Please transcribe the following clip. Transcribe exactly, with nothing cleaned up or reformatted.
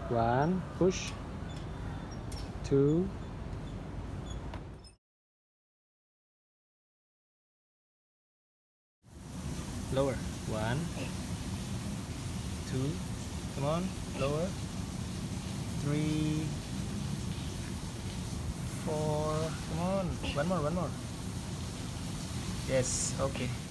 One, push. Two. Lower. One. Two. Come on. Lower. Three. Four. Come on. One more. One more. Yes. Okay.